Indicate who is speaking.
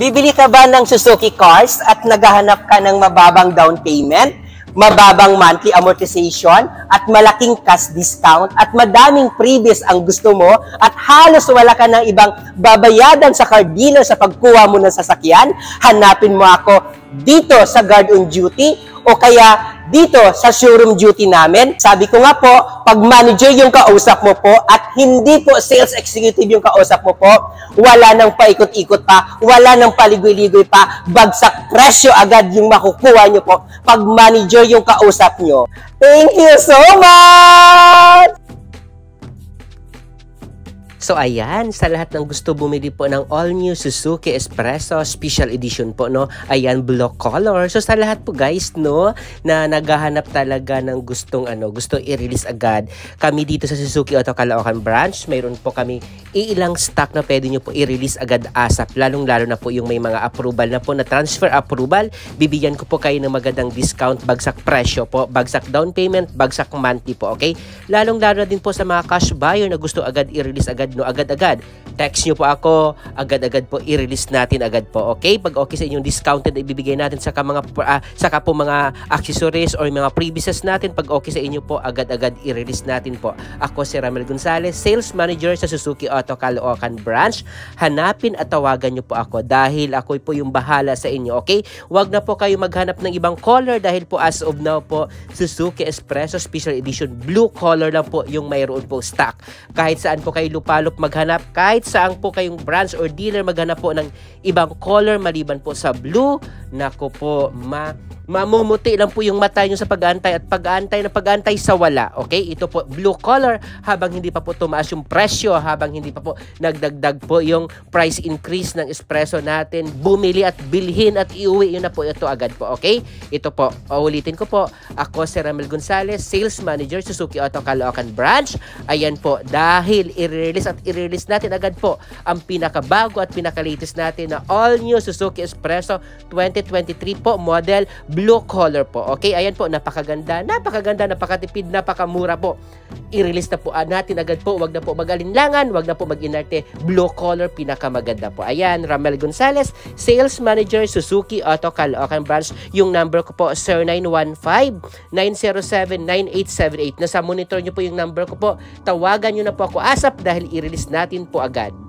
Speaker 1: Bibili ka ba ng Suzuki cars at naghahanap ka ng mababang down payment, mababang monthly amortization, at malaking cash discount, at madaming freebies ang gusto mo, at halos wala ka ng ibang babayadan sa car dealer sa pagkuha mo ng sasakyan? Hanapin mo ako dito sa Guard on Duty o kaya dito sa showroom duty namin. Sabi ko nga po, pag manager yung kausap mo po at hindi po sales executive yung kausap mo po, wala nang paikot-ikot pa, wala nang paligoy-ligoy pa, bagsak presyo agad yung makukuha nyo po pag manager yung kausap nyo. Thank you so much! So ayan, sa lahat ng gusto bumili po ng all-new Suzuki Espresso Special Edition po, no? Ayan, blue color. So sa lahat po guys, no, na naghahanap talaga ng gustong i-release agad, kami dito sa Suzuki Auto Caloocan branch, mayroon po kami ilang stock na pwede nyo po i-release agad ASAP. Lalong-lalo na po yung may mga approval na po, na transfer approval. Bibigyan ko po kayo ng magandang discount, bagsak presyo po, bagsak down payment, bagsak monthly po, okay? Lalong-lalo din po sa mga cash buyer na gusto agad i-release agad, no, agad-agad. Text nyo po ako, agad-agad po i-release natin agad po, okay? Pag okay sa inyong discounted, ibibigay natin saka po mga accessories or mga previous natin. Pag okay sa inyo po, agad-agad i-release natin po. Ako si Ramel Gonzales, Sales Manager sa Suzuki Auto Caloocan branch. Hanapin at tawagan nyo po ako dahil ako po yung bahala sa inyo, okay? Huwag na po kayo maghanap ng ibang color dahil po as of now po, Suzuki Espresso Special Edition blue color lang po yung mayroon po stock. Kahit saan po kayo lupalop maghanap, kahit saan po kayong branch or dealer maghanap po ng ibang color maliban po sa blue, nako po, mamumuti lang po yung mata nyo sa pag-aantay at pag-aantay sa wala, okay? Ito po blue color habang hindi pa po tumaas yung presyo, habang hindi pa po nagdagdag po yung price increase ng espresso natin, bumili at bilhin at iuwi yun na po ito agad po, okay? Ito po, ulitin ko po, ako si Ramel Gonzales, Sales Manager Suzuki Auto Caloocan branch. Ayan po, dahil i-release natin agad po ang pinakabago at pinaka-latest natin na all new Suzuki Espresso 2023 po, model blue color po. Okay, ayan po, napakaganda, napakatipid, napakamura po. I-release na po natin agad po. Wag na po mag-alinlangan, wag na po mag-inarte. Blue color, pinakamaganda po. Ayan, Ramel Gonzales, Sales Manager, Suzuki Auto Caloocan branch. Yung number ko po, 0915-907-9878. Nasa monitor nyo po yung number ko po. Tawagan nyo na po ako ASAP dahil i-release natin po agad.